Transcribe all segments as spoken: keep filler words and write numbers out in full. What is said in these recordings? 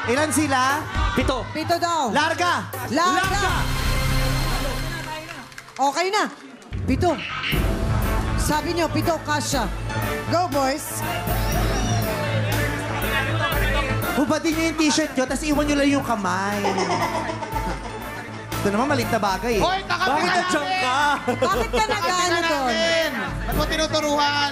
Ilan sila? Pito. Pito daw. Larga! Larga! Okay na. Pito. Sabi niyo, pito, kasya. Go, boys. Hubadin niyo yung t-shirt niyo, tapos iwan niyo lang yung kamay. Ito naman, maliit na bagay eh. Hoy, kakapit Bakit nandiyan ka? Bakit ka nag-ano doon? Ba't mo tinuturuan?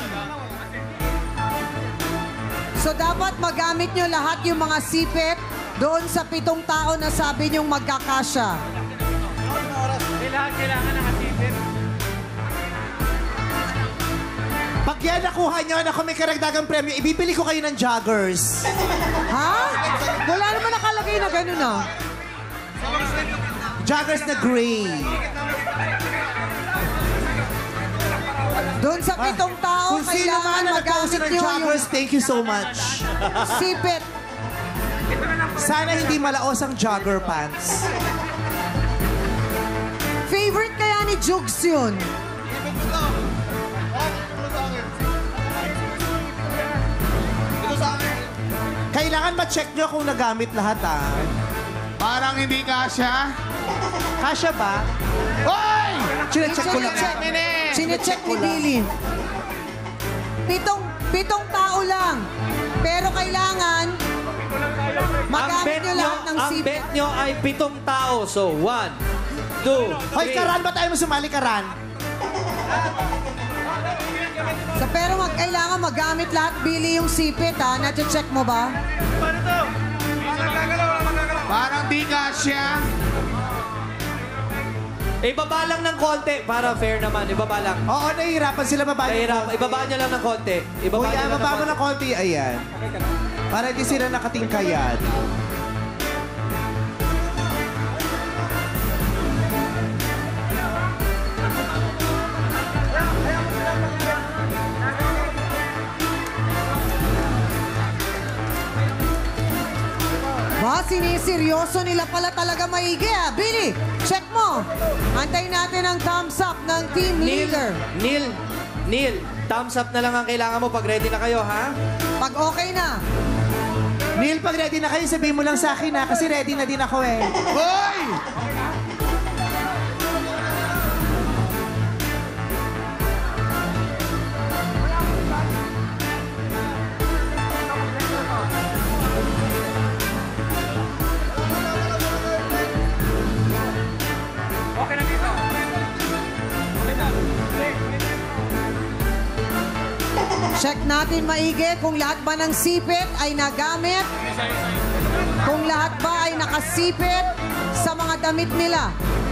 So, dapat magamit niyo lahat yung mga sipit doon sa pitong tao na sabi niyong magkakasya. Kailangan, kailangan nakasipit. Pag yan nakuha niyo, na kung may karagdagang premyo, ibibili ko kayo ng joggers. Ha? Wala naman nakalagay na gano'n ah. Joggers na gray. Doon sa pitong tao, Kung sino man kailangan na magamit nagpauso ng niyo yung joggers, thank you so much. sipit. Sana hindi malaos ang jogger pants. Favorite kaya ni Jugs yun? Kailangan ma-check nyo kung nagamit lahat, ah. Parang hindi kasya. Kasya ba? Hoy! Chine-check ko lang. Chinecheck. Minute! Chinecheck ni Billy. Pitong, pitong tao lang. Pero kailangan magamit nyo lahat ng ang sipit. bet nyo ay pitong tao. So, one, two, Hoy, three. Karan, ba tayo mo sumali, Karan? So, pero mag, kailangan magamit lahat, Billy, yung sipit, ha? Nache-check mo ba? Paano to? Walang gagalaw, walang gagalaw. Parang di kasya. Ibaba lang ng konti para fair naman. Ibaba lang. Oo, nahihirapan sila baba. Nahirap. Ibaba nyo lang ng konti. Ibaba Uy, nyo ah, lang baba mo ng ng konti. Ayan. Para hindi sila nakatingkayan. Ba, siniseryoso nila pala talaga maigi, ha? Billy, check mo. Antayin natin ang thumbs up ng team Neil, leader. Neil, Neil, thumbs up na lang ang kailangan mo pag ready na kayo, ha? Pag okay na. Neil, pag ready na kayo, sabihin mo lang sa akin, ha? Kasi ready na din ako, eh. Hoy! Okay na dito. Okay na. Check natin maigi kung lahat ba ng sipit ay nagamit. Kung lahat ba ay nakasipit sa mga damit nila.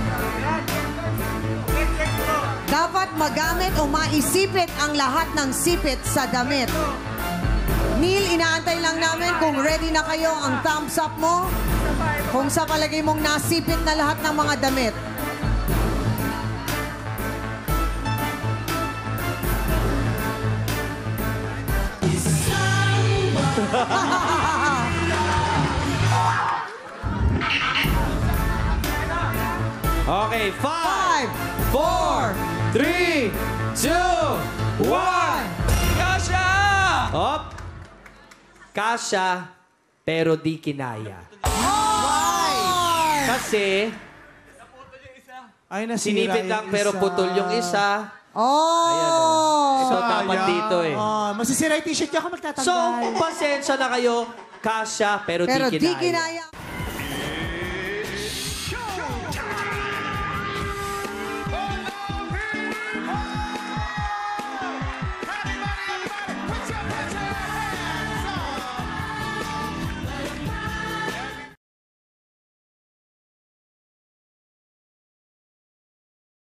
Dapat magamit o maisipit ang lahat ng sipit sa damit. Neil, inaantay lang namin kung ready na kayo ang thumbs up mo. Kung sa palagay mong nasipit na lahat ng mga damit. Okay, five, Five, four, three, two, one. Kasha! Hop. Kasya, pero di kinaya. Kasi, Ay, nasira sinipit yung lang pero isa. putol yung isa. Oh! Ito dapat dito eh. Oh, masisira yung t-shirt niya ako magtatanggal. So, pasensya na kayo. Kasya, pero, Pero di di kinaya. kinaya.